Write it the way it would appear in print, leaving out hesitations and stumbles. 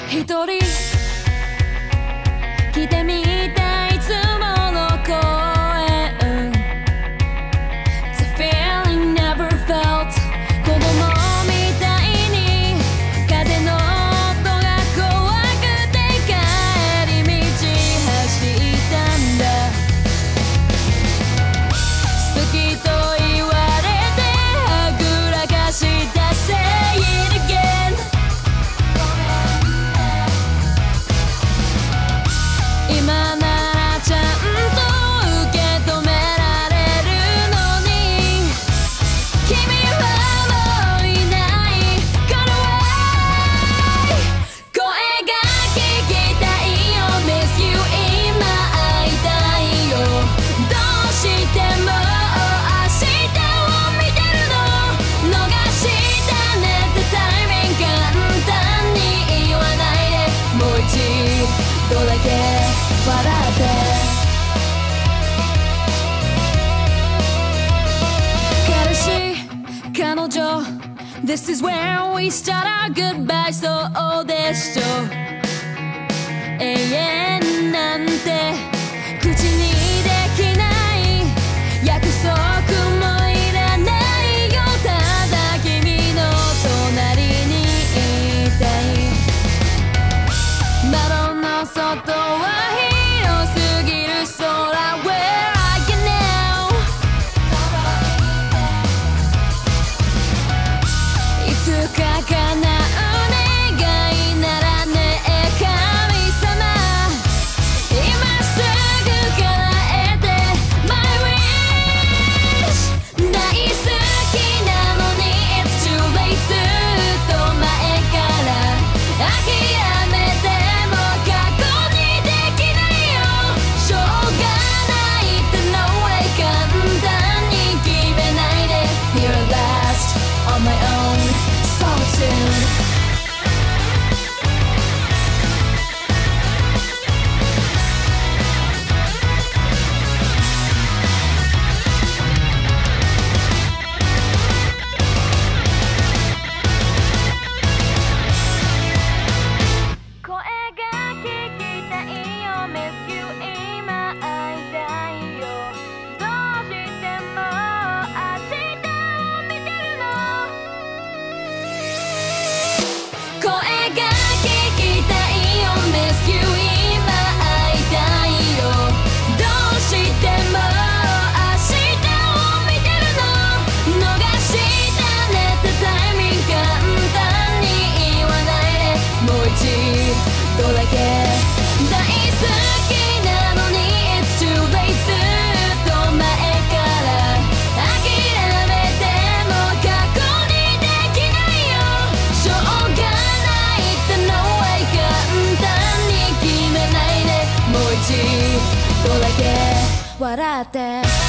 一人来てみたいつもの公園 The feeling never felt 子供みたいに風の音が怖くて帰り道走ったんだ好きと言われてはぐらかした Say it again今ならちゃんと受け止められるのに君はもういないから声が聞きたいよ Miss you 今会いたいよどうしても明日を見てるの逃したねってタイミング簡単に言わないでもう一度だけ笑って彼氏彼女 This is where we start our goodbye そうでしょ永遠なんて口にできない約束もいらないよただ君の隣にいたい窓の外は広すぎる空 Where are you now いつか叶う願いならね神様今すぐ叶えて My wish 大好きなのに It's too late ずっと前から諦めても過去にできないよしょうがないって No way 簡単に決めないで Here at last on my own solitude声が聞きたいよ Miss you 今会いたいよどうしても明日を見てるの声が聞きたいよ Miss you 今会いたいよどうしても明日を見てるの逃したねってタイミング簡単に言わないでもう一度だけ大好きなのに It's too late ずっと前から諦めても過去にできないよしょうがないって No way 簡単に決めないでもう一度だけ笑って